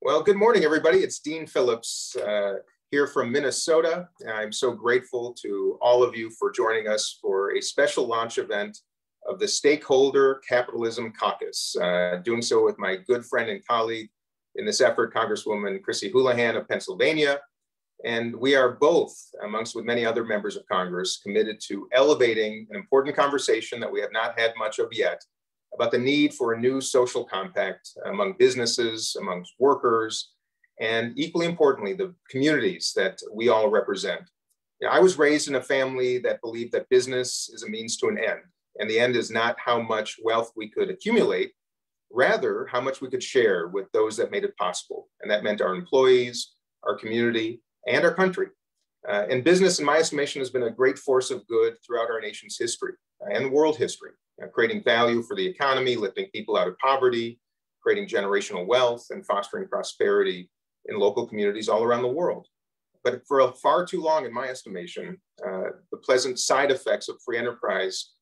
Well, good morning, everybody. It's Dean Phillips here from Minnesota. I'm so grateful to all of you for joining us for a special launch event of the Stakeholder Capitalism Caucus. Doing so with my good friend and colleague in this effort, Congresswoman Chrissy Houlihan of Pennsylvania. And we are both, amongst with many other members of Congress, committed to elevating an important conversation that we have not had much of yet about the need for a new social compact among businesses, amongst workers, and equally importantly, the communities that we all represent. I was raised in a family that believed that business is a means to an end, and the end is not how much wealth we could accumulate, rather how much we could share with those that made it possible. And that meant our employees, our community, and our country. And business, in my estimation, has been a great force of good throughout our nation's history and world history, creating value for the economy, lifting people out of poverty, creating generational wealth, and fostering prosperity in local communities all around the world. But for far too long, in my estimation, the pleasant side effects of free enterprise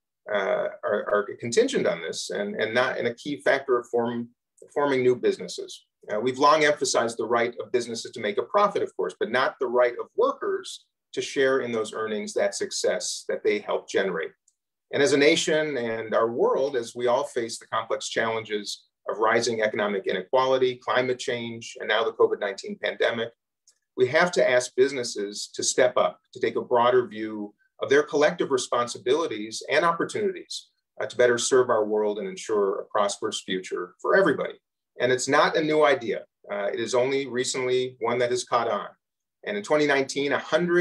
are contingent on this and not in a key factor of forming new businesses. We've long emphasized the right of businesses to make a profit, of course, but not the right of workers to share in those earnings, that success that they help generate. And as a nation and our world, as we all face the complex challenges of rising economic inequality, climate change, and now the COVID-19 pandemic, we have to ask businesses to step up, to take a broader view of their collective responsibilities and opportunities to better serve our world and ensure a prosperous future for everybody. And it's not a new idea. It is only recently one that has caught on. And in 2019,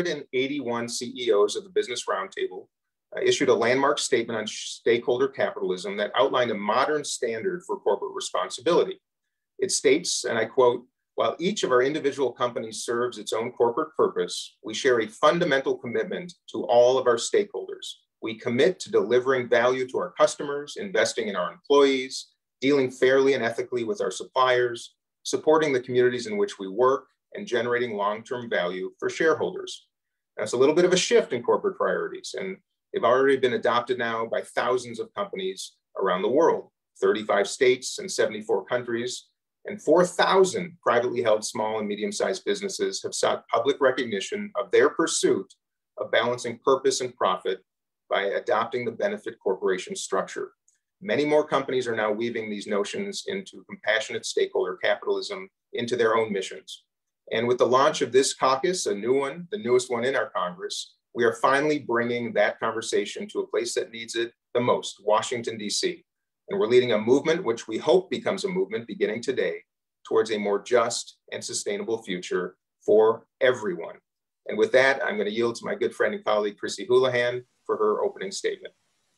181 CEOs of the Business Roundtable issued a landmark statement on stakeholder capitalism that outlined a modern standard for corporate responsibility. It states, and I quote, "While each of our individual companies serves its own corporate purpose, we share a fundamental commitment to all of our stakeholders. We commit to delivering value to our customers, investing in our employees, dealing fairly and ethically with our suppliers, supporting the communities in which we work, and generating long-term value for shareholders." That's a little bit of a shift in corporate priorities, and they've already been adopted now by thousands of companies around the world, 35 states and 74 countries, and 4,000 privately held small and medium-sized businesses have sought public recognition of their pursuit of balancing purpose and profit by adopting the benefit corporation structure. Many more companies are now weaving these notions into compassionate stakeholder capitalism into their own missions. And with the launch of this caucus, a new one, the newest one in our Congress, we are finally bringing that conversation to a place that needs it the most, Washington, D.C. And we're leading a movement which we hope becomes a movement beginning today towards a more just and sustainable future for everyone. And with that, I'm going to yield to my good friend and colleague, Chrissy Houlihan, for her opening statement.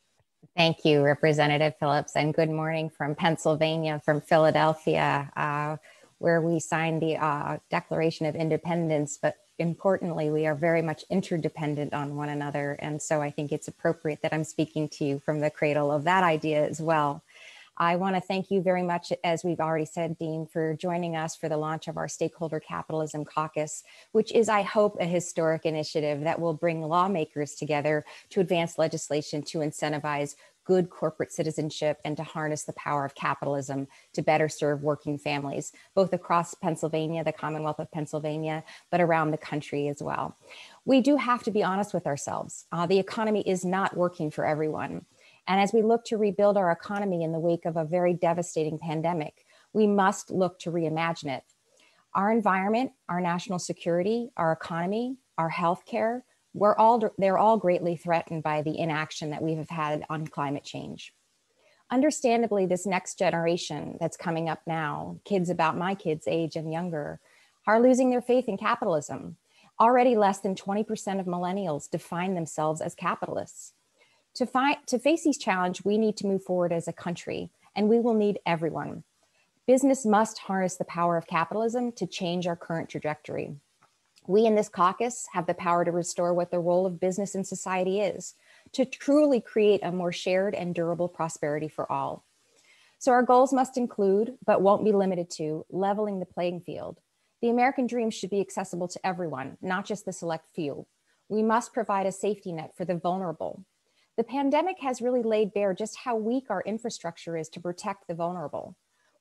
Thank you, Representative Phillips, and good morning from Pennsylvania, from Philadelphia, where we signed the Declaration of Independence, but importantly, we are very much interdependent on one another. And so I think it's appropriate that I'm speaking to you from the cradle of that idea as well. I want to thank you very much, as we've already said, Dean, for joining us for the launch of our Stakeholder Capitalism Caucus, which is, I hope, a historic initiative that will bring lawmakers together to advance legislation to incentivize good corporate citizenship and to harness the power of capitalism to better serve working families, both across Pennsylvania, the Commonwealth of Pennsylvania, but around the country as well. We do have to be honest with ourselves. The economy is not working for everyone. And as we look to rebuild our economy in the wake of a very devastating pandemic, we must look to reimagine it. Our environment, our national security, our economy, our healthcare, they're all greatly threatened by the inaction that we have had on climate change. Understandably, this next generation that's coming up now, kids about my kids' age and younger, are losing their faith in capitalism. Already less than 20% of millennials define themselves as capitalists. To face these challenges, we need to move forward as a country, and we will need everyone. Business must harness the power of capitalism to change our current trajectory. We in this caucus have the power to restore what the role of business in society is, to truly create a more shared and durable prosperity for all. So our goals must include, but won't be limited to, leveling the playing field. The American dream should be accessible to everyone, not just the select few. We must provide a safety net for the vulnerable. The pandemic has really laid bare just how weak our infrastructure is to protect the vulnerable.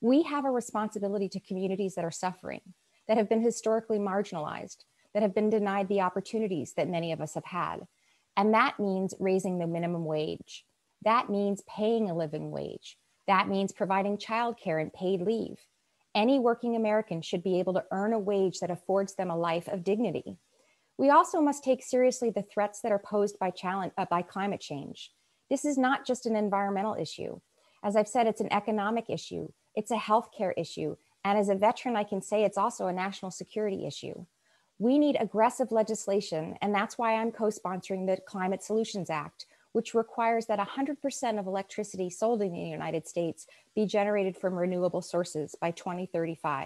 We have a responsibility to communities that are suffering, that have been historically marginalized, that have been denied the opportunities that many of us have had. And that means raising the minimum wage. That means paying a living wage. That means providing childcare and paid leave. Any working American should be able to earn a wage that affords them a life of dignity. We also must take seriously the threats that are posed by climate change. This is not just an environmental issue. As I've said, it's an economic issue. It's a healthcare issue. And as a veteran, I can say it's also a national security issue. We need aggressive legislation, and that's why I'm co-sponsoring the Climate Solutions Act, which requires that 100% of electricity sold in the United States be generated from renewable sources by 2035.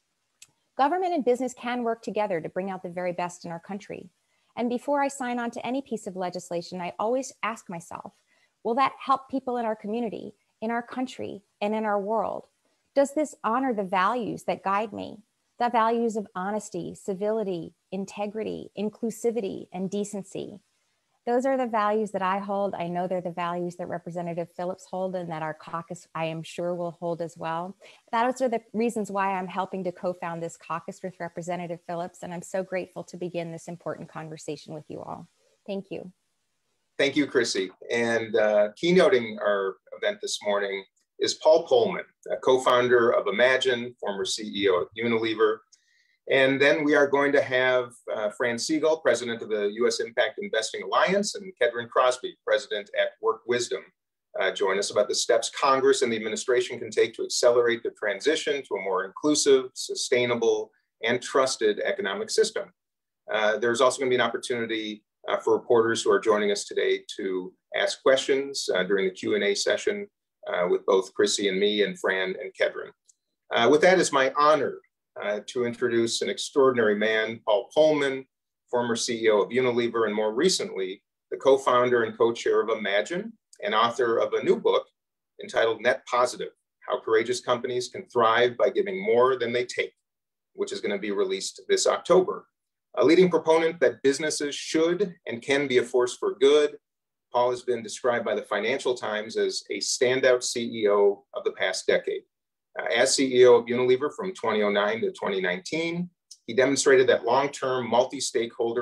Government and business can work together to bring out the very best in our country. And before I sign on to any piece of legislation, I always ask myself, will that help people in our community, in our country, and in our world? Does this honor the values that guide me? The values of honesty, civility, integrity, inclusivity, and decency. Those are the values that I hold. I know they're the values that Representative Phillips hold and that our caucus, I am sure, will hold as well. Those are the reasons why I'm helping to co-found this caucus with Representative Phillips, and I'm so grateful to begin this important conversation with you all. Thank you. Thank you, Chrissy. And keynoting our event this morning is Paul Polman, a co-founder of Imagine, former CEO of Unilever. And then we are going to have Fran Siegel, president of the U.S. Impact Investing Alliance, and Kedren Crosby, president at Work Wisdom, join us about the steps Congress and the administration can take to accelerate the transition to a more inclusive, sustainable, and trusted economic system. There's also going to be an opportunity for reporters who are joining us today to ask questions during the Q&A session with both Chrissy and me and Fran and Kedren. With that, it's my honor to introduce an extraordinary man, Paul Polman, former CEO of Unilever, and more recently, the co-founder and co-chair of Imagine, and author of a new book entitled Net Positive: How Courageous Companies Can Thrive by Giving More Than They Take, which is going to be released this October. A leading proponent that businesses should and can be a force for good, Paul has been described by the Financial Times as a standout CEO of the past decade. As CEO of Unilever from 2009 to 2019, he demonstrated that long-term multi-stakeholder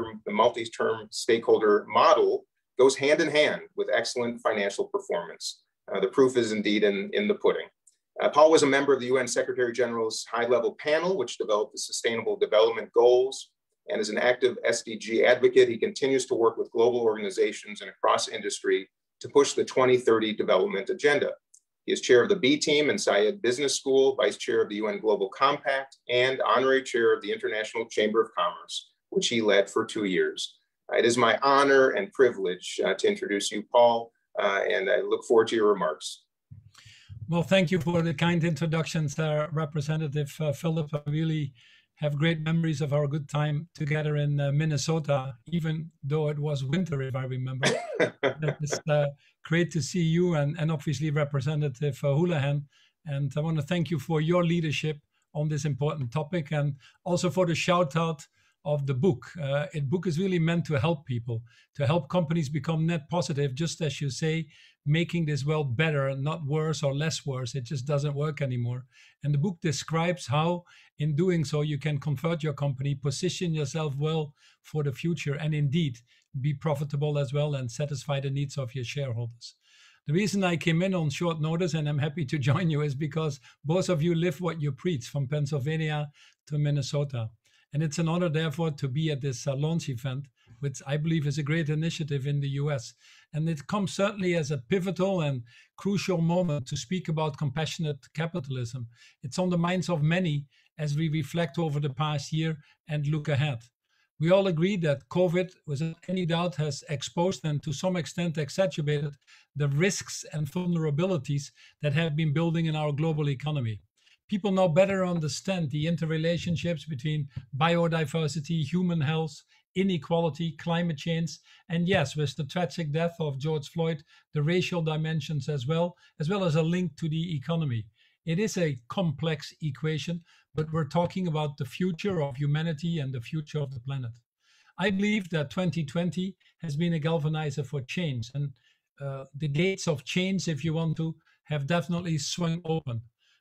model goes hand in hand with excellent financial performance. The proof is indeed in the pudding. Paul was a member of the UN Secretary General's high-level panel, which developed the Sustainable Development Goals, and as an active SDG advocate, he continues to work with global organizations and across industry to push the 2030 development agenda. He is chair of the B Team in Syed Business School, vice chair of the UN Global Compact, and honorary chair of the International Chamber of Commerce, which he led for 2 years. It is my honor and privilege to introduce you, Paul, and I look forward to your remarks. Well, thank you for the kind introductions, Representative Phillips. I really have great memories of our good time together in Minnesota, even though it was winter, if I remember. It's great to see you and obviously Representative Houlihan. And I want to thank you for your leadership on this important topic, and also for the shout out of the book. The book is really meant to help people, to help companies become net positive, just as you say, making this world better and not worse or less worse. It just doesn't work anymore. And the book describes how, in doing so, you can convert your company, position yourself well for the future, and indeed be profitable as well and satisfy the needs of your shareholders. The reason I came in on short notice, and I'm happy to join you, is because both of you live what you preach, from Pennsylvania to Minnesota. And it's an honor, therefore, to be at this launch event, which I believe is a great initiative in the US. And it comes certainly as a pivotal and crucial moment to speak about compassionate capitalism. It's on the minds of many as we reflect over the past year and look ahead. We all agree that COVID, without any doubt, has exposed and to some extent exacerbated the risks and vulnerabilities that have been building in our global economy. People now better understand the interrelationships between biodiversity, human health, inequality, climate change, and yes, with the tragic death of George Floyd, the racial dimensions as well as a link to the economy. It is a complex equation, but we're talking about the future of humanity and the future of the planet. I believe that 2020 has been a galvanizer for change, and the gates of change, if you want to, have definitely swung open.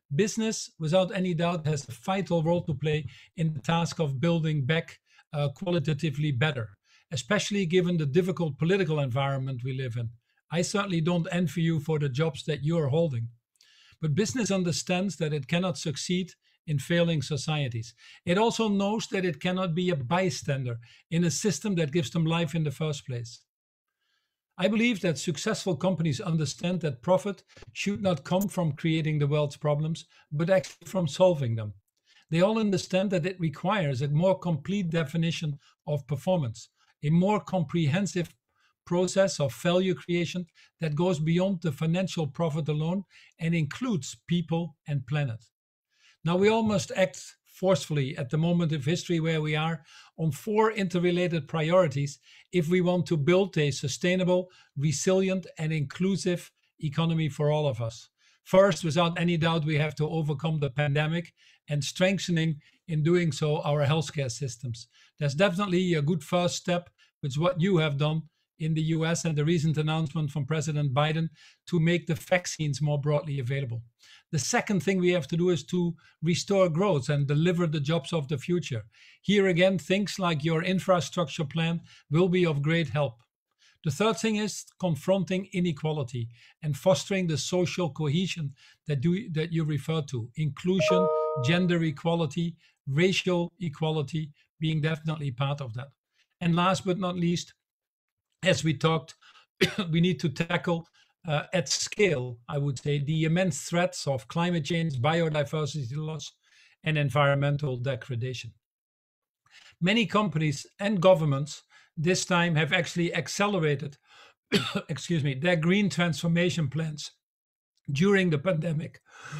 Business, without any doubt, has a vital role to play in the task of building back qualitatively better, especially given the difficult political environment we live in. I certainly don't envy you for the jobs that you're holding. But business understands that it cannot succeed in failing societies. It also knows that it cannot be a bystander in a system that gives them life in the first place. I believe that successful companies understand that profit should not come from creating the world's problems, but actually from solving them. They all understand that it requires a more complete definition of performance, a more comprehensive process of value creation that goes beyond the financial profit alone and includes people and planet. Now, we all must act forcefully at the moment of history where we are on 4 interrelated priorities if we want to build a sustainable, resilient, and inclusive economy for all of us. First, without any doubt, we have to overcome the pandemic and strengthening in doing so our healthcare systems. There's definitely a good first step, which is what you have done in the US and the recent announcement from President Biden to make the vaccines more broadly available. The second thing we have to do is to restore growth and deliver the jobs of the future. Here again, things like your infrastructure plan will be of great help. The third thing is confronting inequality and fostering the social cohesion that you refer to. Inclusion, gender equality, racial equality being definitely part of that. And last but not least, as we talked, we need to tackle at scale, I would say, the immense threats of climate change, biodiversity loss, and environmental degradation. Many companies and governments this time have actually accelerated their green transformation plans during the pandemic.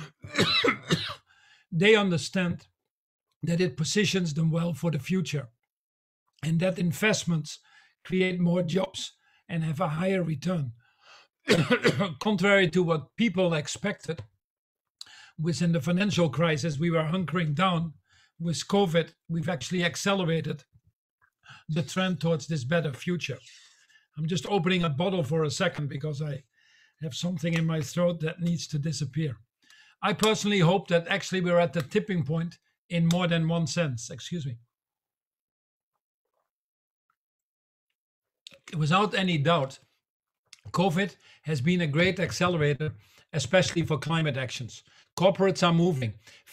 They understand that it positions them well for the future and that investments create more jobs and have a higher return. Contrary to what people expected, within the financial crisis, we were hunkering down. With COVID, we've actually accelerated the trend towards this better future. I'm just opening a bottle for a second because I have something in my throat that needs to disappear. I personally hope that actually we're at the tipping point in more than one sense. Excuse me. Without any doubt, COVID has been a great accelerator, especially for climate actions. Corporates are moving.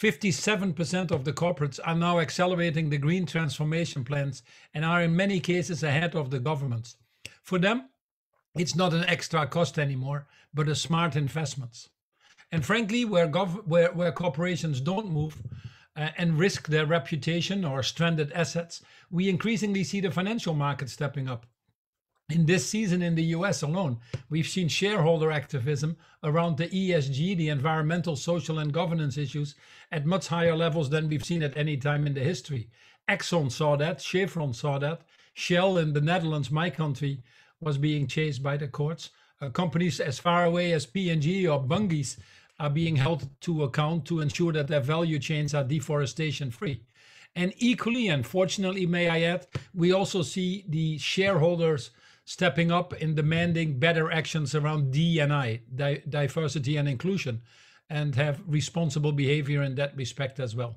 57% of the corporates are now accelerating the green transformation plans and are in many cases ahead of the governments. For them, it's not an extra cost anymore, but a smart investment. And frankly, where corporations don't move and risk their reputation or stranded assets, we increasingly see the financial market stepping up. In this season in the US alone, we've seen shareholder activism around the ESG, the environmental, social, and governance issues, at much higher levels than we've seen at any time in the history. Exxon saw that, Chevron saw that, Shell in the Netherlands, my country, was being chased by the courts. Companies as far away as P&G or Bunge's are being held to account to ensure that their value chains are deforestation free. And equally, and fortunately, may I add, we also see the shareholders stepping up in demanding better actions around D&I, diversity and inclusion, and have responsible behavior in that respect as well.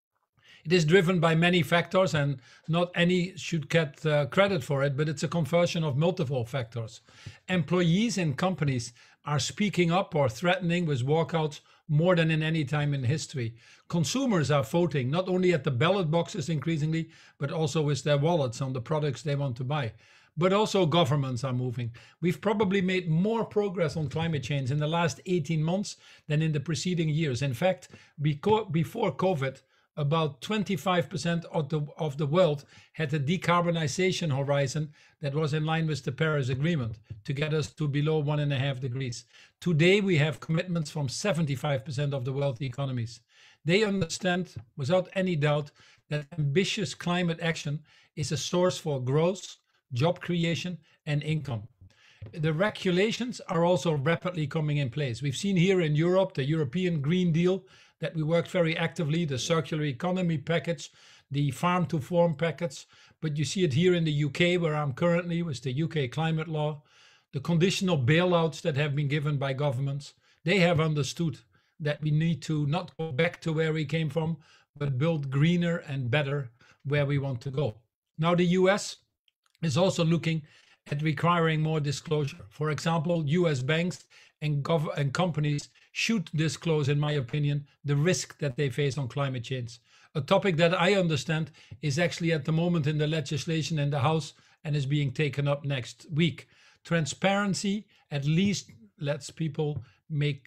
It is driven by many factors, and not any should get credit for it, but it's a conversion of multiple factors. Employees in companies are speaking up or threatening with walkouts more than in any time in history. Consumers are voting, not only at the ballot boxes increasingly, but also with their wallets on the products they want to buy. But also governments are moving. We've probably made more progress on climate change in the last 18 months than in the preceding years. In fact, before COVID, about 25% of the world had a decarbonization horizon that was in line with the Paris Agreement to get us to below 1.5 degrees. Today, we have commitments from 75% of the world economies. They understand, without any doubt, that ambitious climate action is a source for growth, job creation, and income. The regulations are also rapidly coming in place. We've seen here in Europe, the European Green Deal that we worked very actively, the circular economy package, the farm to fork package, but you see it here in the UK where I'm currently with the UK climate law, the conditional bailouts that have been given by governments. They have understood that we need to not go back to where we came from, but build greener and better where we want to go. Now, the US is also looking at requiring more disclosure. For example, US banks and companies should disclose, in my opinion, the risk that they face on climate change. A topic that I understand is actually at the moment in the legislation in the House and is being taken up next week. Transparency at least lets people make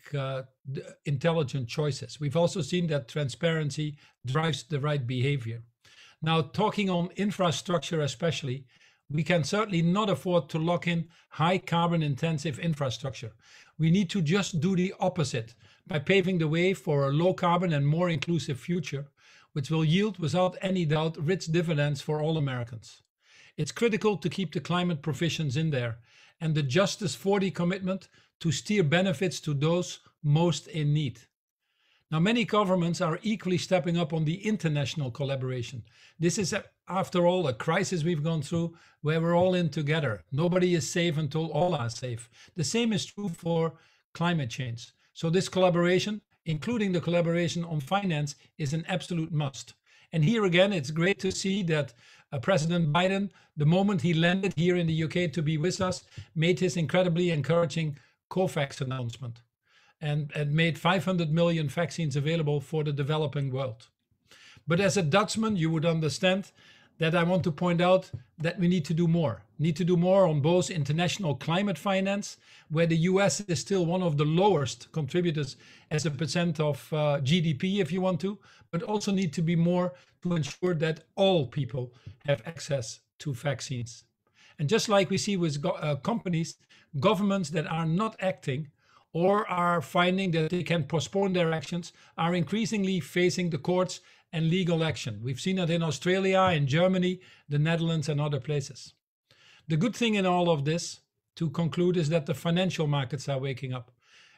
intelligent choices. We've also seen that transparency drives the right behavior. Now, talking on infrastructure especially, we can certainly not afford to lock in high carbon intensive infrastructure. We need to just do the opposite by paving the way for a low carbon and more inclusive future, which will yield without any doubt rich dividends for all Americans. It's critical to keep the climate provisions in there and the Justice 40 commitment to steer benefits to those most in need. Now, many governments are equally stepping up on the international collaboration. This is, after all, a crisis we've gone through where we're all in together. Nobody is safe until all are safe. The same is true for climate change. So this collaboration, including the collaboration on finance, is an absolute must. And here again, it's great to see that President Biden, the moment he landed here in the UK to be with us, made his incredibly encouraging COVAX announcement and made 500 million vaccines available for the developing world. But as a Dutchman, you would understand that I want to point out that we need to do more. Need to do more on both international climate finance, where the US is still one of the lowest contributors as a percent of GDP, if you want to, but also need to be more to ensure that all people have access to vaccines. And just like we see with companies, governments that are not acting or are finding that they can postpone their actions are increasingly facing the courts and legal action. We've seen it in Australia, in Germany, the Netherlands, and other places. The good thing in all of this, to conclude, is that the financial markets are waking up.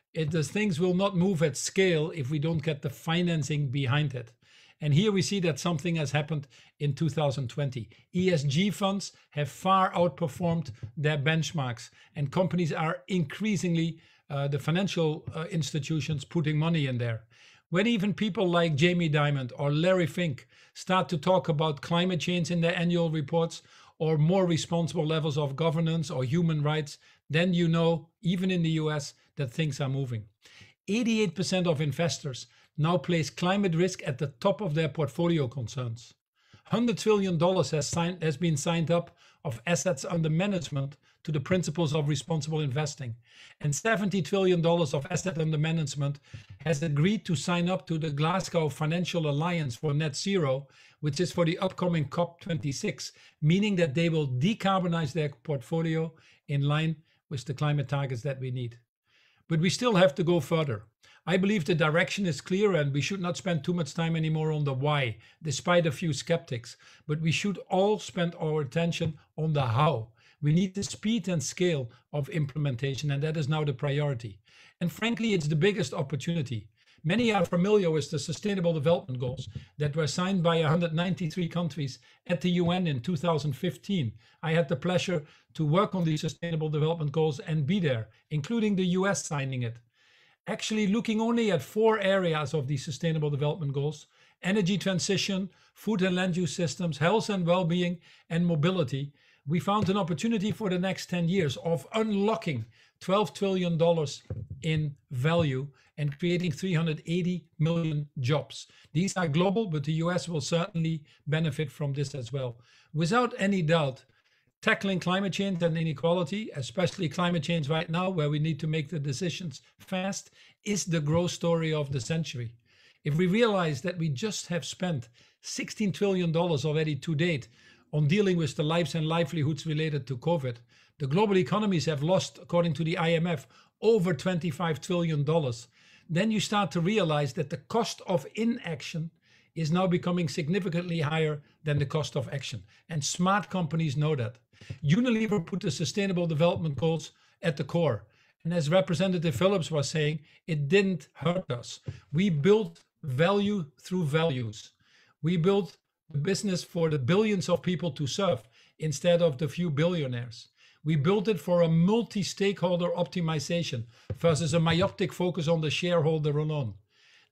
Things will not move at scale if we don't get the financing behind it. And here we see that something has happened in 2020. ESG funds have far outperformed their benchmarks, and companies are increasingly, the financial institutions, putting money in there. When even people like Jamie Dimon or Larry Fink start to talk about climate change in their annual reports or more responsible levels of governance or human rights, then you know, even in the US, that things are moving. 88% of investors now place climate risk at the top of their portfolio concerns. $100 trillion has been signed up of assets under management to the principles of responsible investing. And $70 trillion of asset under management has agreed to sign up to the Glasgow Financial Alliance for Net Zero, which is for the upcoming COP26, meaning that they will decarbonize their portfolio in line with the climate targets that we need. But we still have to go further. I believe the direction is clear and we should not spend too much time anymore on the why, despite a few skeptics, but we should all spend our attention on the how. We need the speed and scale of implementation, and that is now the priority. And frankly, it's the biggest opportunity. Many are familiar with the Sustainable Development Goals that were signed by 193 countries at the UN in 2015. I had the pleasure to work on these Sustainable Development Goals and be there, including the US signing it. Actually looking only at 4 areas of these Sustainable Development Goals: energy transition, food and land use systems, health and well-being, and mobility. We found an opportunity for the next 10 years of unlocking $12 trillion in value and creating 380 million jobs. These are global, but the US will certainly benefit from this as well. Without any doubt, tackling climate change and inequality, especially climate change right now, where we need to make the decisions fast, is the growth story of the century. If we realize that we just have spent $16 trillion already to date on dealing with the lives and livelihoods related to COVID, the global economies have lost, according to the IMF, over $25 trillion, then you start to realize that the cost of inaction is now becoming significantly higher than the cost of action. And smart companies know that. Unilever put the Sustainable Development Goals at the core. And as Representative Phillips was saying, it didn't hurt us. We built value through values. We built the business for the billions of people to serve instead of the few billionaires. We built it for a multi-stakeholder optimization versus a myopic focus on the shareholder alone.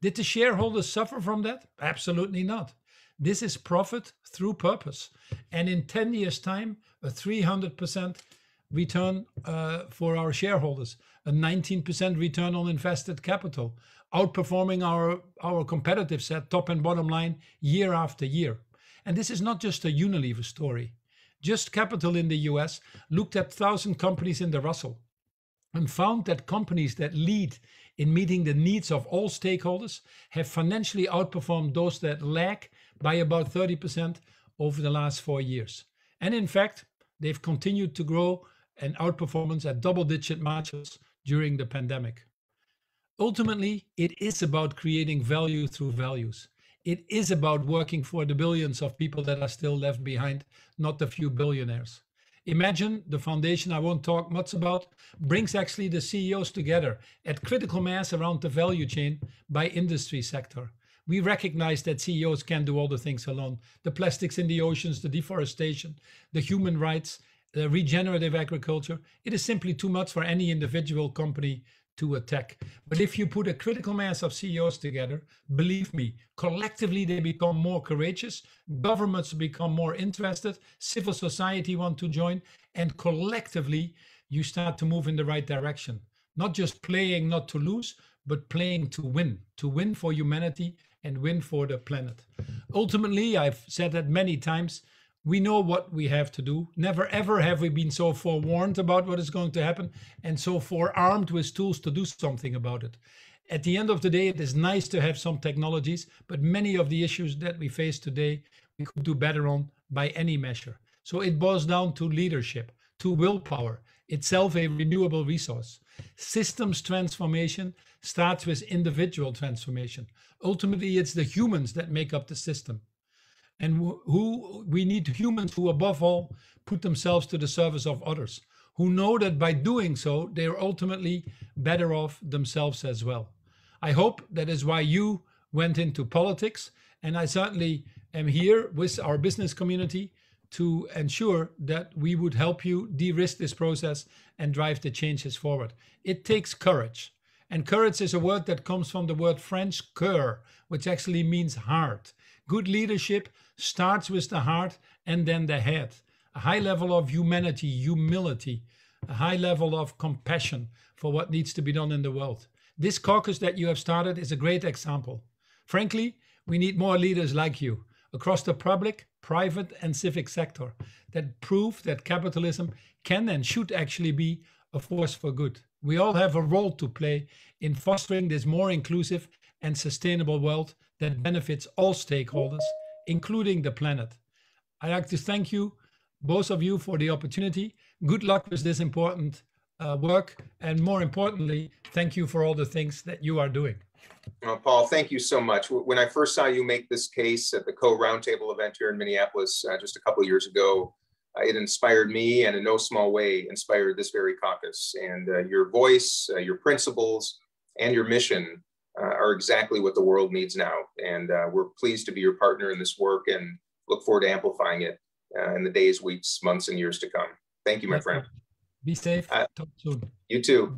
Did the shareholders suffer from that? Absolutely not. This is profit through purpose. And in 10 years' time, a 300% return for our shareholders, a 19% return on invested capital, outperforming our competitive set, top and bottom line, year after year. And this is not just a Unilever story. Just Capital in the US looked at 1,000 companies in the Russell and found that companies that lead in meeting the needs of all stakeholders have financially outperformed those that lag by about 30% over the last 4 years. And in fact, they've continued to grow and outperformance at double-digit margins during the pandemic. Ultimately, it is about creating value through values. It is about working for the billions of people that are still left behind, not the few billionaires. Imagine the foundation I won't talk much about brings actually the CEOs together at critical mass around the value chain by industry sector. We recognize that CEOs can't do all the things alone. The plastics in the oceans, the deforestation, the human rights, the regenerative agriculture. It is simply too much for any individual company to attack. But if you put a critical mass of CEOs together, believe me, collectively they become more courageous, governments become more interested, civil society want to join, and collectively you start to move in the right direction. Not just playing not to lose, but playing to win for humanity and win for the planet. Ultimately, I've said that many times, we know what we have to do. Never ever have we been so forewarned about what is going to happen and so forearmed with tools to do something about it. At the end of the day, it is nice to have some technologies, but many of the issues that we face today, we could do better on by any measure. So it boils down to leadership, to willpower, itself a renewable resource. Systems transformation starts with individual transformation. Ultimately, it's the humans that make up the system. And who we need humans who above all put themselves to the service of others, who know that by doing so, they are ultimately better off themselves as well. I hope that is why you went into politics, and I certainly am here with our business community to ensure that we would help you de-risk this process and drive the changes forward. It takes courage. And courage is a word that comes from the word French cœur, which actually means heart. Good leadership starts with the heart and then the head. A high level of humanity, humility, a high level of compassion for what needs to be done in the world. This caucus that you have started is a great example. Frankly, we need more leaders like you across the public, private, and civic sector that prove that capitalism can and should actually be a force for good. We all have a role to play in fostering this more inclusive and sustainable world that benefits all stakeholders, including the planet. I'd like to thank you, both of you, for the opportunity. Good luck with this important work. And more importantly, thank you for all the things that you are doing. Paul, thank you so much. When I first saw you make this case at the Co-Roundtable event here in Minneapolis just a couple of years ago, it inspired me and in no small way inspired this very caucus. And your voice, your principles, and your mission are exactly what the world needs now. And we're pleased to be your partner in this work and look forward to amplifying it in the days, weeks, months, and years to come. Thank you, my friend. Be safe. Talk soon. You too.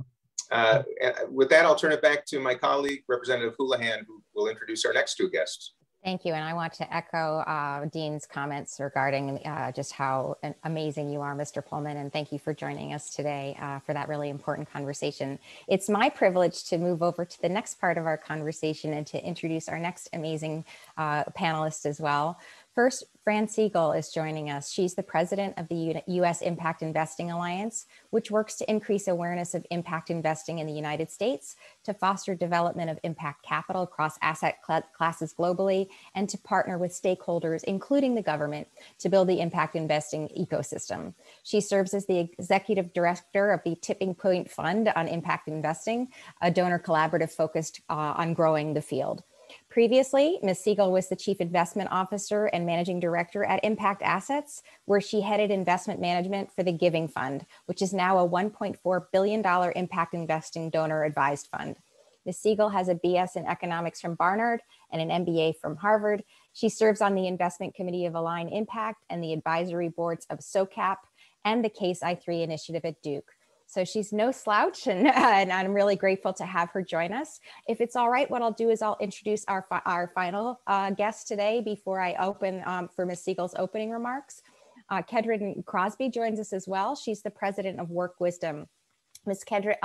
With that, I'll turn it back to my colleague, Representative Houlihan, who will introduce our next two guests. Thank you. And I want to echo Dean's comments regarding just how amazing you are, Mr. Pullman. And thank you for joining us today for that really important conversation. It's my privilege to move over to the next part of our conversation and to introduce our next amazing panelist as well. First, Fran Siegel is joining us. She's the president of the U.S. Impact Investing Alliance, which works to increase awareness of impact investing in the United States, to foster development of impact capital across asset classes globally, and to partner with stakeholders, including the government, to build the impact investing ecosystem. She serves as the executive director of the Tipping Point Fund on Impact Investing, a donor collaborative focused on growing the field. Previously, Ms. Siegel was the Chief Investment Officer and Managing Director at Impact Assets, where she headed investment management for the Giving Fund, which is now a $1.4 billion impact investing donor advised fund. Ms. Siegel has a BS in economics from Barnard and an MBA from Harvard. She serves on the investment committee of Align Impact and the advisory boards of SOCAP and the Case I3 initiative at Duke. So she's no slouch, and I'm really grateful to have her join us. If it's all right, what I'll do is I'll introduce our final guest today before I open for Ms. Siegel's opening remarks. Kedren Crosby joins us as well. She's the president of Work Wisdom. Ms.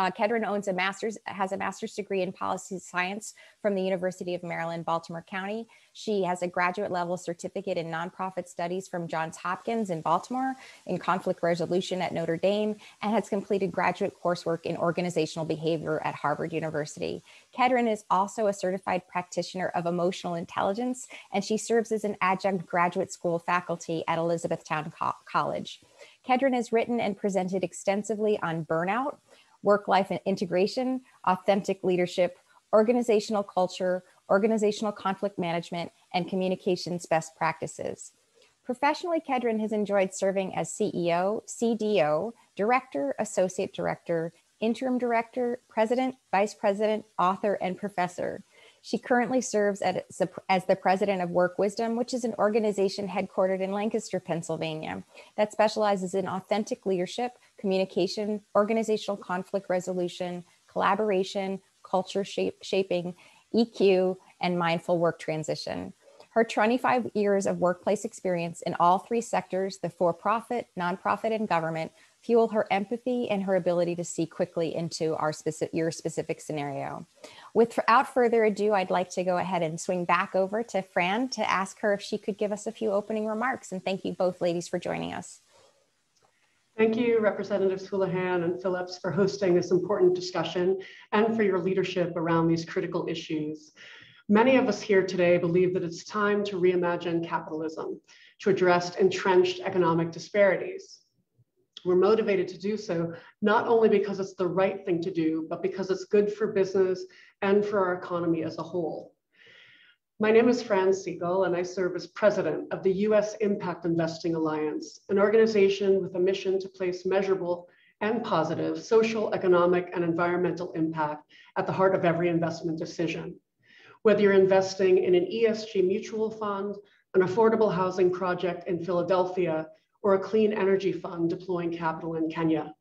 Kedren has a master's degree in policy science from the University of Maryland, Baltimore County. She has a graduate level certificate in nonprofit studies from Johns Hopkins in Baltimore, in conflict resolution at Notre Dame, and has completed graduate coursework in organizational behavior at Harvard University. Kedren is also a certified practitioner of emotional intelligence, and she serves as an adjunct graduate school faculty at Elizabethtown College. Kedren has written and presented extensively on burnout, work-life integration, authentic leadership, organizational culture, organizational conflict management, and communications best practices. Professionally, Kedren has enjoyed serving as CEO, CDO, director, associate director, interim director, president, vice president, author, and professor. She currently serves as the president of Work Wisdom, which is an organization headquartered in Lancaster, Pennsylvania, that specializes in authentic leadership, communication, organizational conflict resolution, collaboration, culture shaping, EQ, and mindful work transition. Her 25 years of workplace experience in all three sectors, the for-profit, nonprofit, and government, fuel her empathy and her ability to see quickly into your specific scenario. Without further ado, I'd like to go ahead and swing back over to Fran to ask her if she could give us a few opening remarks. And thank you both ladies for joining us. Thank you, Representatives Houlihan and Phillips, for hosting this important discussion and for your leadership around these critical issues. Many of us here today believe that it's time to reimagine capitalism to address entrenched economic disparities. We're motivated to do so, not only because it's the right thing to do, but because it's good for business and for our economy as a whole. My name is Fran Siegel, and I serve as president of the U.S. Impact Investing Alliance, an organization with a mission to place measurable and positive social, economic, and environmental impact at the heart of every investment decision. Whether you're investing in an ESG mutual fund, an affordable housing project in Philadelphia, or a clean energy fund deploying capital in Kenya.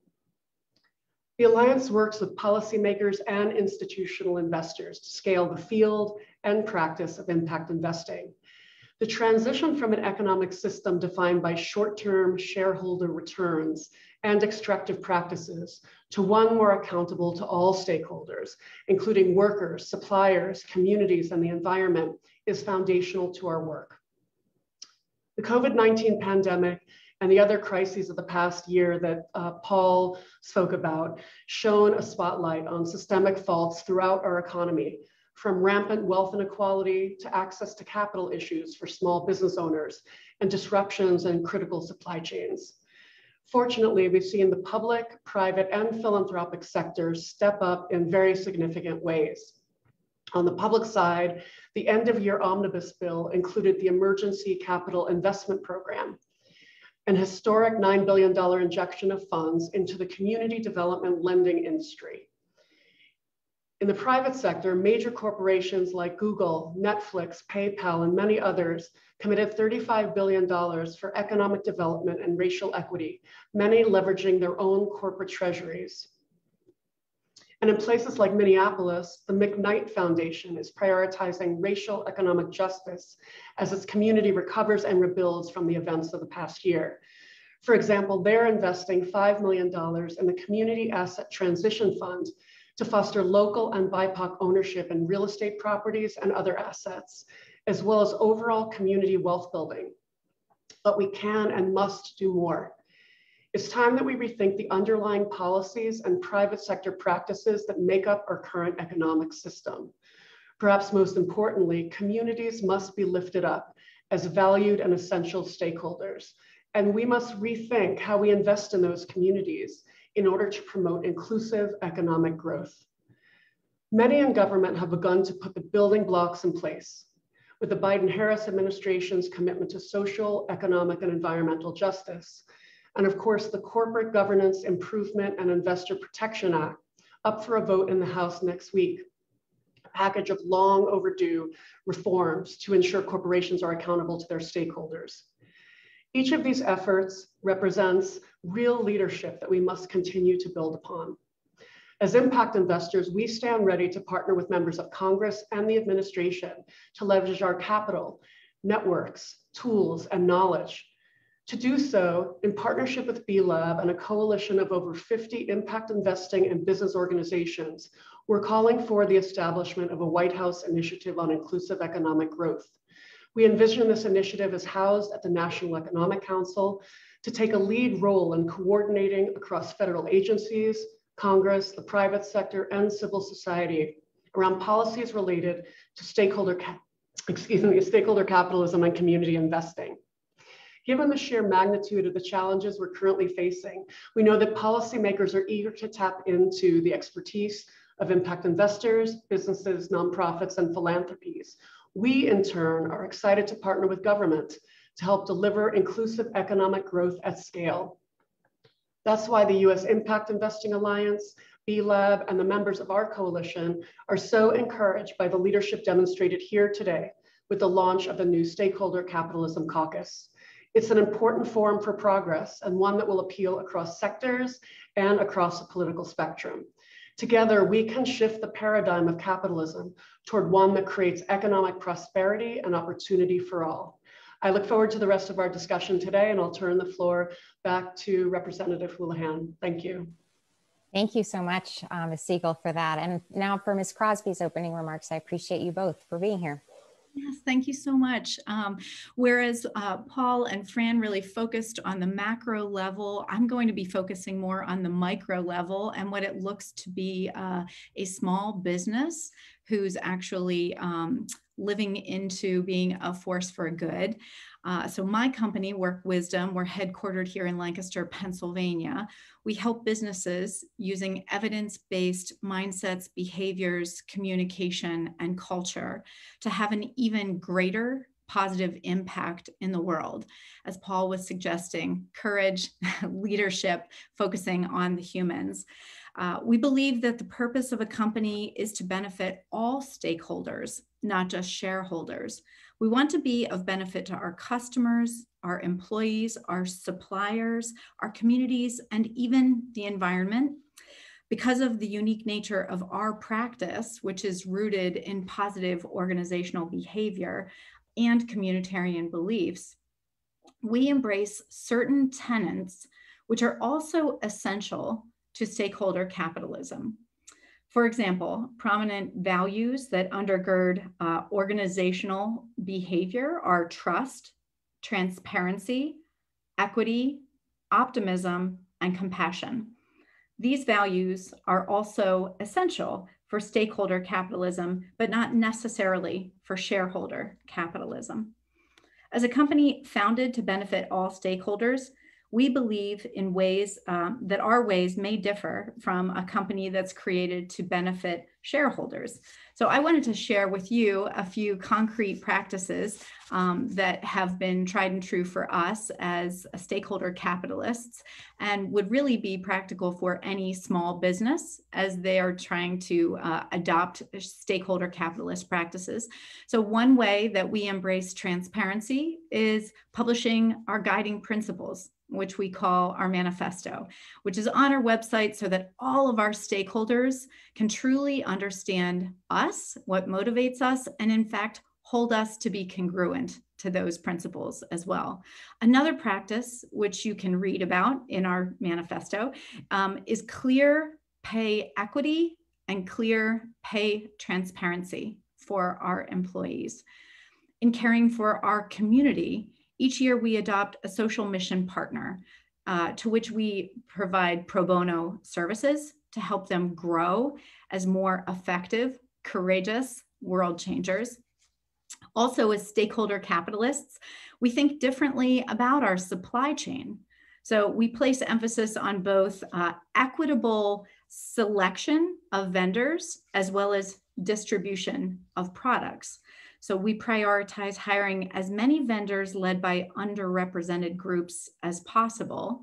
The Alliance works with policymakers and institutional investors to scale the field and practice of impact investing. The transition from an economic system defined by short-term shareholder returns and extractive practices to one more accountable to all stakeholders, including workers, suppliers, communities, and the environment, is foundational to our work. The COVID-19 pandemic and the other crises of the past year that Paul spoke about shone a spotlight on systemic faults throughout our economy, from rampant wealth inequality to access to capital issues for small business owners and disruptions in critical supply chains. Fortunately, we've seen the public, private, and philanthropic sectors step up in very significant ways. On the public side, the end-of-year omnibus bill included the Emergency Capital Investment Program, an historic $9 billion injection of funds into the community development lending industry. In the private sector, major corporations like Google, Netflix, PayPal, and many others committed $35 billion for economic development and racial equity, many leveraging their own corporate treasuries. And in places like Minneapolis, the McKnight Foundation is prioritizing racial economic justice as its community recovers and rebuilds from the events of the past year. For example, they're investing $5 million in the Community Asset Transition Fund to foster local and BIPOC ownership in real estate properties and other assets, as well as overall community wealth building. But we can and must do more. It's time that we rethink the underlying policies and private sector practices that make up our current economic system. Perhaps most importantly, communities must be lifted up as valued and essential stakeholders. And we must rethink how we invest in those communities in order to promote inclusive economic growth. Many in government have begun to put the building blocks in place. With the Biden-Harris administration's commitment to social, economic, and environmental justice, and of course, the Corporate Governance Improvement and Investor Protection Act, up for a vote in the House next week, a package of long overdue reforms to ensure corporations are accountable to their stakeholders. Each of these efforts represents real leadership that we must continue to build upon. As impact investors, we stand ready to partner with members of Congress and the administration to leverage our capital, networks, tools, and knowledge. To do so, in partnership with B-Lab and a coalition of over 50 impact investing and business organizations, we're calling for the establishment of a White House initiative on inclusive economic growth. We envision this initiative as housed at the National Economic Council to take a lead role in coordinating across federal agencies, Congress, the private sector, and civil society around policies related to stakeholder capitalism and community investing. Given the sheer magnitude of the challenges we're currently facing, we know that policymakers are eager to tap into the expertise of impact investors, businesses, nonprofits, and philanthropies. We, in turn, are excited to partner with government to help deliver inclusive economic growth at scale. That's why the U.S. Impact Investing Alliance, B-Lab, and the members of our coalition are so encouraged by the leadership demonstrated here today with the launch of the new Stakeholder Capitalism Caucus. It's an important forum for progress and one that will appeal across sectors and across the political spectrum. Together, we can shift the paradigm of capitalism toward one that creates economic prosperity and opportunity for all. I look forward to the rest of our discussion today, and I'll turn the floor back to Representative Houlihan. Thank you. Thank you so much, Ms. Siegel, for that. And now for Ms. Crosby's opening remarks. I appreciate you both for being here. Yes, thank you so much. Whereas Paul and Fran really focused on the macro level, I'm going to be focusing more on the micro level and what it looks to be a small business who's actually living into being a force for good. So my company, WorkWisdom, we're headquartered here in Lancaster, Pennsylvania. We help businesses using evidence-based mindsets, behaviors, communication, and culture to have an even greater positive impact in the world. As Paul was suggesting, courage, leadership, focusing on the humans. We believe that the purpose of a company is to benefit all stakeholders, not just shareholders. We want to be of benefit to our customers, our employees, our suppliers, our communities, and even the environment. Because of the unique nature of our practice, which is rooted in positive organizational behavior and communitarian beliefs, we embrace certain tenets which are also essential to stakeholder capitalism. For example, prominent values that undergird organizational behavior are trust, transparency, equity, optimism, and compassion. These values are also essential for stakeholder capitalism, but not necessarily for shareholder capitalism. As a company founded to benefit all stakeholders, we believe in ways that our ways may differ from a company that's created to benefit shareholders. So I wanted to share with you a few concrete practices that have been tried and true for us as stakeholder capitalists and would really be practical for any small business as they are trying to adopt stakeholder capitalist practices. So one way that we embrace transparency is publishing our guiding principles, which we call our manifesto, which is on our website so that all of our stakeholders can truly understand us, what motivates us, and in fact, hold us to be congruent to those principles as well. Another practice, which you can read about in our manifesto, is clear pay equity and clear pay transparency for our employees. In caring for our community, each year we adopt a social mission partner to which we provide pro bono services to help them grow as more effective, courageous world changers. Also, as stakeholder capitalists, we think differently about our supply chain. So we place emphasis on both equitable selection of vendors as well as distribution of products. So we prioritize hiring as many vendors led by underrepresented groups as possible.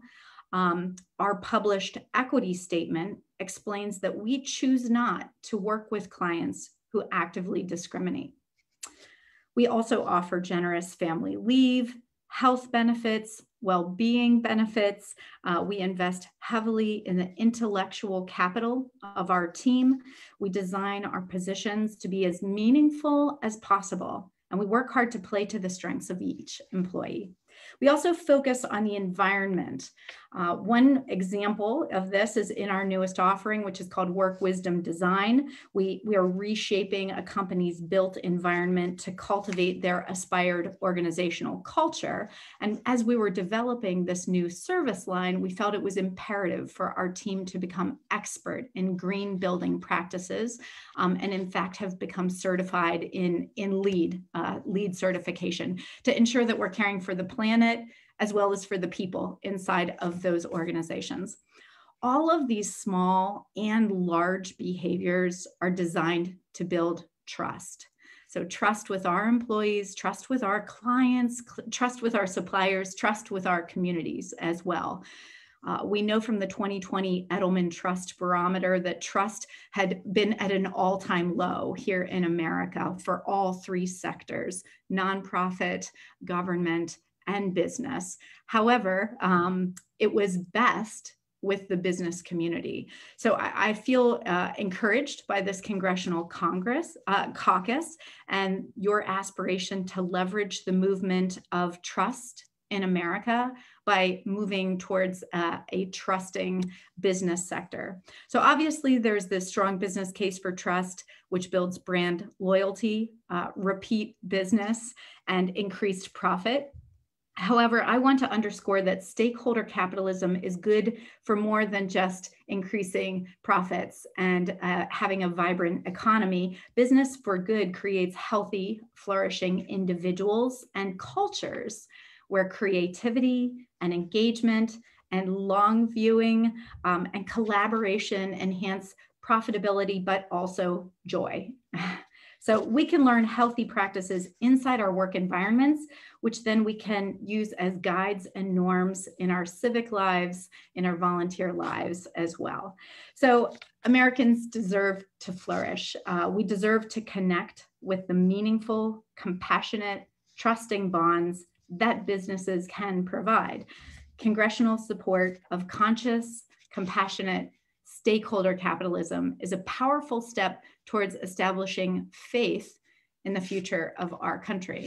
Our published equity statement explains that we choose not to work with clients who actively discriminate. We also offer generous family leave, health benefits, well-being benefits. We invest heavily in the intellectual capital of our team. We design our positions to be as meaningful as possible, and we work hard to play to the strengths of each employee. We also focus on the environment. One example of this is in our newest offering, which is called Work Wisdom Design. We are reshaping a company's built environment to cultivate their aspired organizational culture. And as we were developing this new service line, we felt it was imperative for our team to become expert in green building practices, and in fact have become certified in LEED certification to ensure that we're caring for the planet as well as for the people inside of those organizations. All of these small and large behaviors are designed to build trust. So trust with our employees, trust with our clients, trust with our suppliers, trust with our communities as well. We know from the 2020 Edelman Trust Barometer that trust had been at an all-time low here in America for all three sectors: nonprofit, government, and business. However, it was best with the business community. So I feel encouraged by this congressional caucus and your aspiration to leverage the movement of trust in America by moving towards a trusting business sector. So obviously there's this strong business case for trust, which builds brand loyalty, repeat business, and increased profit. However, I want to underscore that stakeholder capitalism is good for more than just increasing profits and having a vibrant economy. Business for good creates healthy, flourishing individuals and cultures where creativity and engagement and long viewing and collaboration enhance profitability, but also joy. So we can learn healthy practices inside our work environments, which then we can use as guides and norms in our civic lives, in our volunteer lives as well. So Americans deserve to flourish. We deserve to connect with the meaningful, compassionate, trusting bonds that businesses can provide. Congressional support of conscious, compassionate, stakeholder capitalism is a powerful step towards establishing faith in the future of our country.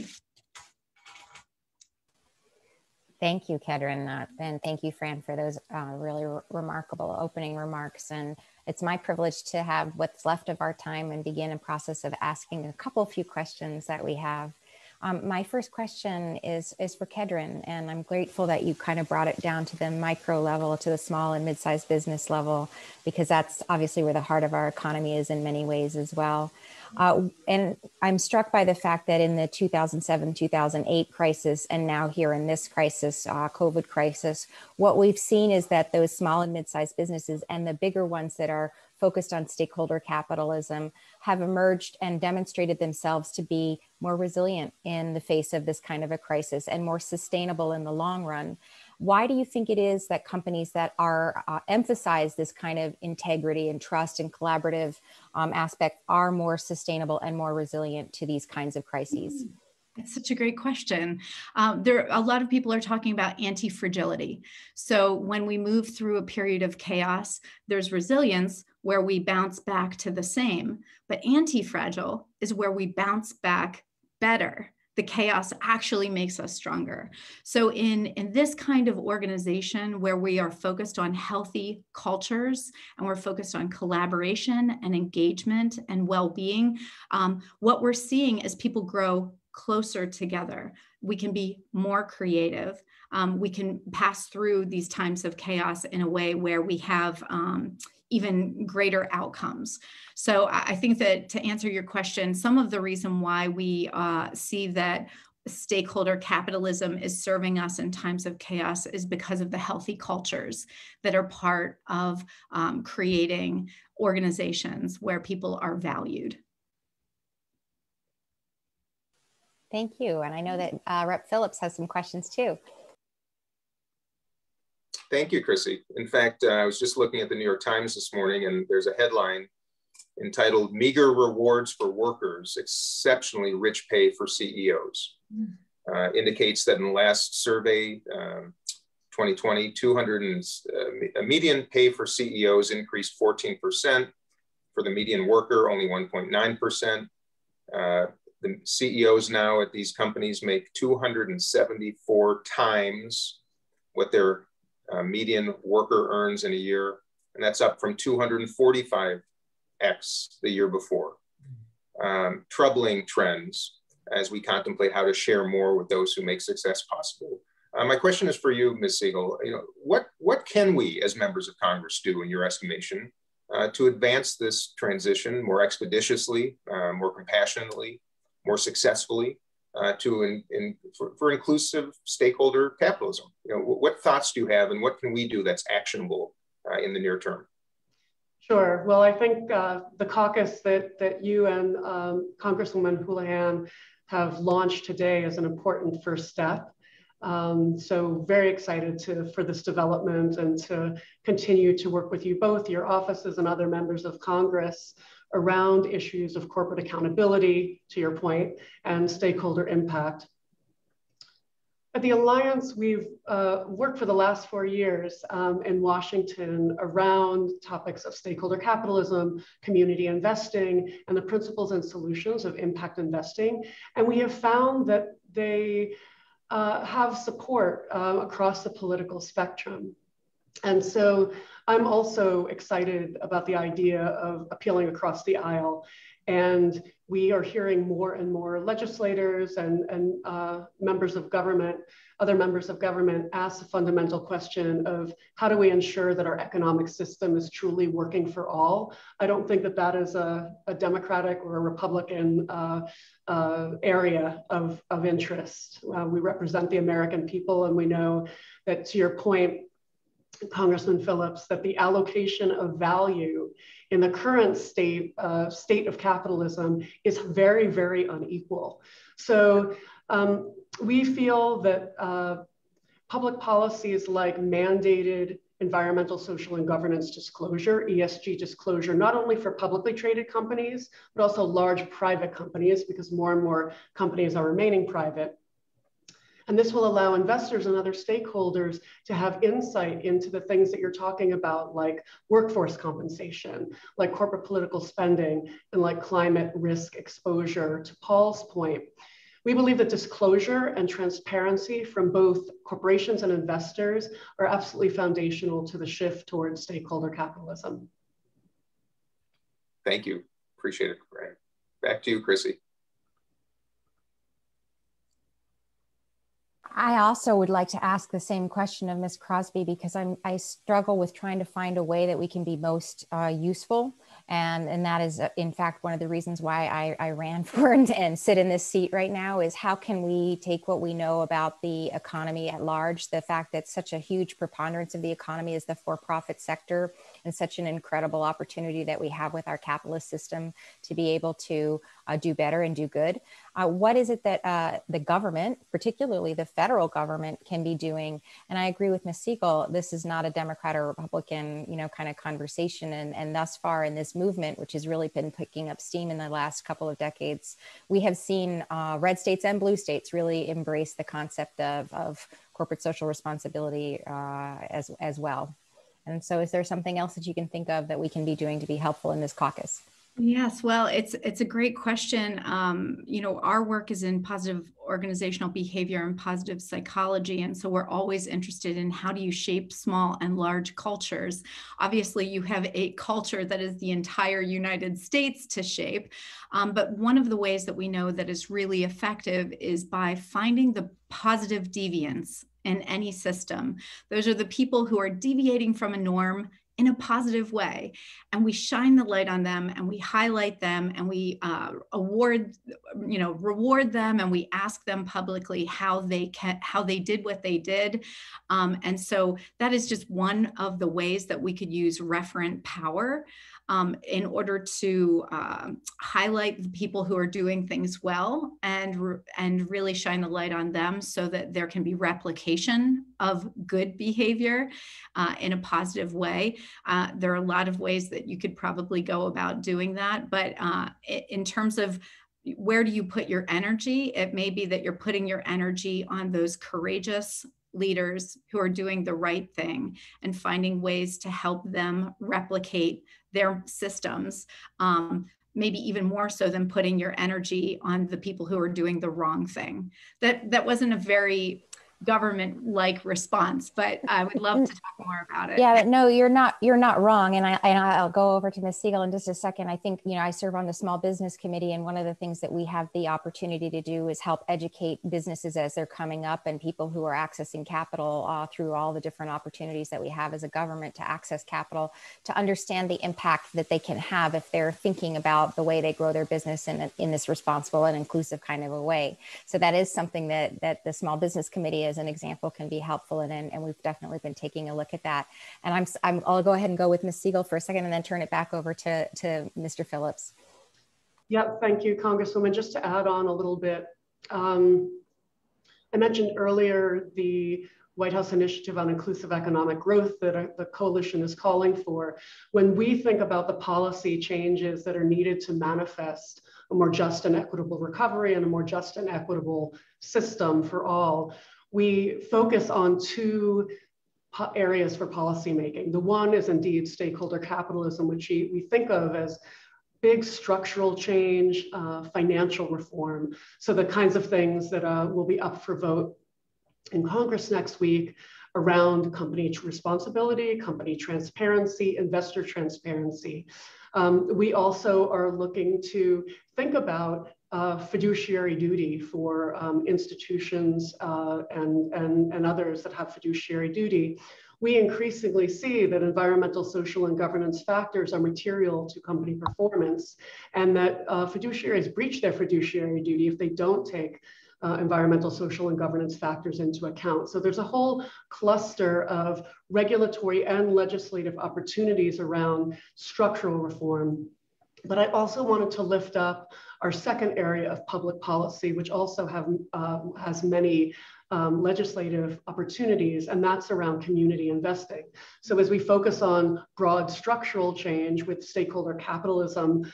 Thank you, Kedren, and thank you, Fran, for those really remarkable opening remarks. And it's my privilege to have what's left of our time and begin a process of asking a few questions that we have. My first question is for Kedren, and I'm grateful that you kind of brought it down to the micro level, to the small and mid-sized business level, because that's obviously where the heart of our economy is in many ways as well. And I'm struck by the fact that in the 2007-2008 crisis, and now here in this crisis, COVID crisis, what we've seen is that those small and mid-sized businesses and the bigger ones that are focused on stakeholder capitalism have emerged and demonstrated themselves to be more resilient in the face of this kind of a crisis and more sustainable in the long run. Why do you think it is that companies that are emphasize this kind of integrity and trust and collaborative aspect are more sustainable and more resilient to these kinds of crises? It's such a great question. A lot of people are talking about anti-fragility. So when we move through a period of chaos, there's resilience where we bounce back to the same, but anti-fragile is where we bounce back better. The chaos actually makes us stronger. So in this kind of organization where we are focused on healthy cultures and we're focused on collaboration and engagement and well-being, what we're seeing is people grow closer together. We can be more creative. We can pass through these times of chaos in a way where we have even greater outcomes. So I think that to answer your question, some of the reason why we see that stakeholder capitalism is serving us in times of chaos is because of the healthy cultures that are part of creating organizations where people are valued. Thank you. And I know that Rep. Phillips has some questions too. Thank you, Chrissy. In fact, I was just looking at the New York Times this morning, and there's a headline entitled "Meager Rewards for Workers, Exceptionally Rich Pay for CEOs." indicates that in the last survey, 2020, a median pay for CEOs increased 14%. For the median worker, only 1.9%. The CEOs now at these companies make 274 times what their median worker earns in a year. And that's up from 245x the year before. Troubling trends as we contemplate how to share more with those who make success possible. My question is for you, Ms. Siegel. What can we as members of Congress do, in your estimation, to advance this transition more expeditiously, more compassionately, more successfully, for inclusive stakeholder capitalism? What thoughts do you have, and what can we do that's actionable in the near term? Sure. Well, I think the caucus that you and Congresswoman Houlihan have launched today is an important first step. So very excited for this development and to continue to work with you both, your offices and other members of Congress, around issues of corporate accountability, to your point, and stakeholder impact. At the Alliance, we've worked for the last 4 years in Washington around topics of stakeholder capitalism, community investing, and the principles and solutions of impact investing. And we have found that they have support across the political spectrum. And so I'm also excited about the idea of appealing across the aisle. And we are hearing more and more legislators and members of government, other members of government, ask the fundamental question of how do we ensure that our economic system is truly working for all? I don't think that is a Democratic or a Republican area of interest. We represent the American people, and we know that, to your point, Congressman Phillips, that the allocation of value in the current state of capitalism is very, very unequal. So we feel that public policies like mandated environmental, social, and governance disclosure, ESG disclosure, not only for publicly traded companies, but also large private companies, because more and more companies are remaining private. And this will allow investors and other stakeholders to have insight into the things that you're talking about, like workforce compensation, like corporate political spending, and like climate risk exposure. To Paul's point, we believe that disclosure and transparency from both corporations and investors are absolutely foundational to the shift towards stakeholder capitalism. Thank you. Appreciate it, Brian. Back to you, Chrissy. I also would like to ask the same question of Ms. Crosby, because I struggle with trying to find a way that we can be most useful. And that is, in fact, one of the reasons why I ran for and sit in this seat right now, is how can we take what we know about the economy at large, the fact that such a huge preponderance of the economy is the for-profit sector, and such an incredible opportunity that we have with our capitalist system to be able to do better and do good. What is it that the government, particularly the federal government, can be doing? And I agree with Ms. Siegel, this is not a Democrat or Republican, kind of conversation. And thus far in this movement, which has really been picking up steam in the last couple of decades, we have seen red states and blue states really embrace the concept of corporate social responsibility as well. And so is there something else that you can think of that we can be doing to be helpful in this caucus? Yes, well, it's a great question. Our work is in positive organizational behavior and positive psychology. And so we're always interested in how do you shape small and large cultures. Obviously, you have a culture that is the entire United States to shape. But one of the ways that we know that is really effective is by finding the positive deviants in any system. Those are the people who are deviating from a norm in a positive way. And we shine the light on them, and we highlight them, and we reward them, and we ask them publicly how they did what they did. And so that is just one of the ways that we could use referent power in order to highlight the people who are doing things well and really shine the light on them, so that there can be replication of good behavior in a positive way. There are a lot of ways that you could probably go about doing that, but in terms of where do you put your energy? It may be that you're putting your energy on those courageous leaders who are doing the right thing and finding ways to help them replicate their systems, maybe even more so than putting your energy on the people who are doing the wrong thing. That wasn't a very government-like response, but I would love to talk more about it. Yeah, but no, you're not wrong. And I'll go over to Ms. Siegel in just a second. I think, I serve on the Small Business Committee, and one of the things that we have the opportunity to do is help educate businesses as they're coming up and people who are accessing capital through all the different opportunities that we have as a government to access capital, to understand the impact that they can have if they're thinking about the way they grow their business in this responsible and inclusive kind of a way. So that is something that the Small Business Committee, as an example, can be helpful in, and we've definitely been taking a look at that. And I'll go ahead and go with Ms. Siegel for a second and then turn it back over to Mr. Phillips. Yeah, thank you, Congresswoman. Just to add on a little bit, I mentioned earlier the White House Initiative on Inclusive Economic Growth that the coalition is calling for. When we think about the policy changes that are needed to manifest a more just and equitable recovery and a more just and equitable system for all, we focus on two areas for policymaking. The one is indeed stakeholder capitalism, which we think of as big structural change, financial reform. So the kinds of things that will be up for vote in Congress next week around company responsibility, company transparency, investor transparency. We also are looking to think about fiduciary duty for institutions and others that have fiduciary duty. We increasingly see that environmental, social, and governance factors are material to company performance, and that fiduciaries breach their fiduciary duty if they don't take environmental, social, and governance factors into account. So there's a whole cluster of regulatory and legislative opportunities around structural reform. But I also wanted to lift up our second area of public policy, which also has many legislative opportunities, and that's around community investing. So as we focus on broad structural change with stakeholder capitalism,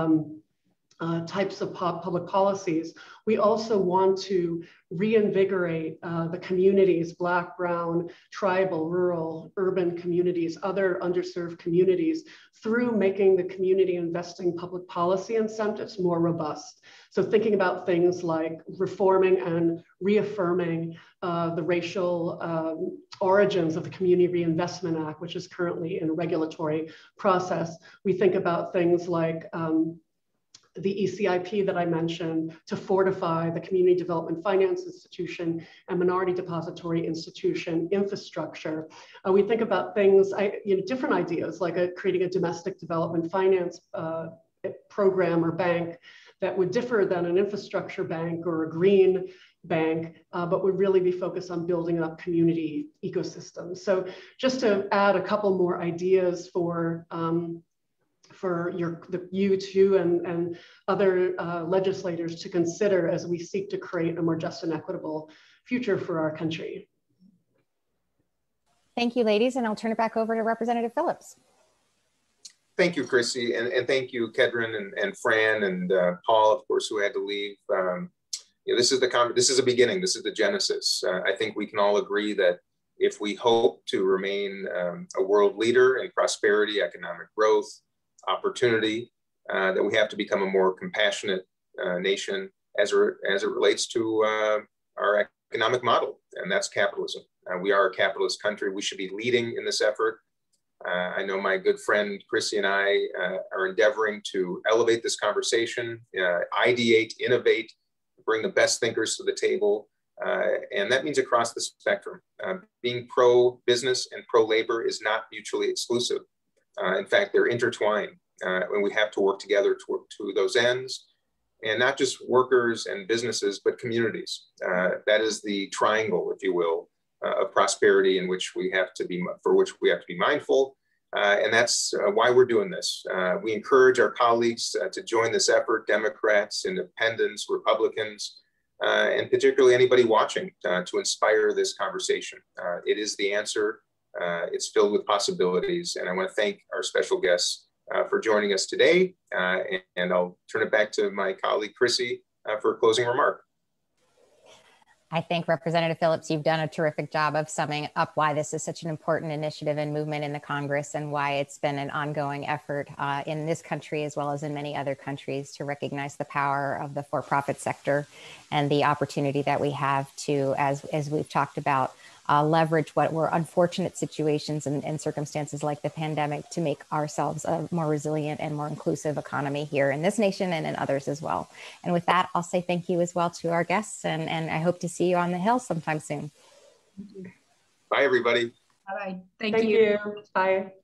types of public policies, we also want to reinvigorate the communities, Black, Brown, tribal, rural, urban communities, other underserved communities, through making the community investing public policy incentives more robust. So thinking about things like reforming and reaffirming the racial origins of the Community Reinvestment Act, which is currently in a regulatory process. We think about things like the ECIP that I mentioned to fortify the Community Development Finance Institution and Minority Depository Institution infrastructure. We think about things, different ideas like creating a domestic development finance program or bank that would differ than an infrastructure bank or a green bank, but would really be focused on building up community ecosystems. So just to add a couple more ideas for you two and other legislators to consider as we seek to create a more just and equitable future for our country. Thank you, ladies, and I'll turn it back over to Representative Phillips. Thank you, Chrissy, and thank you, Kedren and Fran and Paul, of course, who had to leave. This is a beginning. This is the genesis. I think we can all agree that if we hope to remain a world leader in prosperity, economic growth, opportunity, that we have to become a more compassionate nation as it relates to our economic model, and that's capitalism. We are a capitalist country. We should be leading in this effort. I know my good friend Chrissy and I are endeavoring to elevate this conversation, ideate, innovate, bring the best thinkers to the table, and that means across the spectrum. Being pro-business and pro-labor is not mutually exclusive. In fact, they're intertwined, and we have to work together to those ends, and not just workers and businesses, but communities. That is the triangle, if you will, of prosperity for which we have to be mindful, and that's why we're doing this. We encourage our colleagues to join this effort: Democrats, Independents, Republicans, and particularly anybody watching, to inspire this conversation. It is the answer. It's filled with possibilities, and I want to thank our special guests for joining us today. And I'll turn it back to my colleague, Chrissy, for a closing remark. I think Representative Phillips, you've done a terrific job of summing up why this is such an important initiative and movement in the Congress, and why it's been an ongoing effort in this country as well as in many other countries to recognize the power of the for-profit sector and the opportunity that we have to, as we've talked about, leverage what were unfortunate situations and circumstances like the pandemic to make ourselves a more resilient and more inclusive economy here in this nation and in others as well. And with that, I'll say thank you as well to our guests, and I hope to see you on the Hill sometime soon. Bye, everybody. Bye-bye. Thank you. Bye.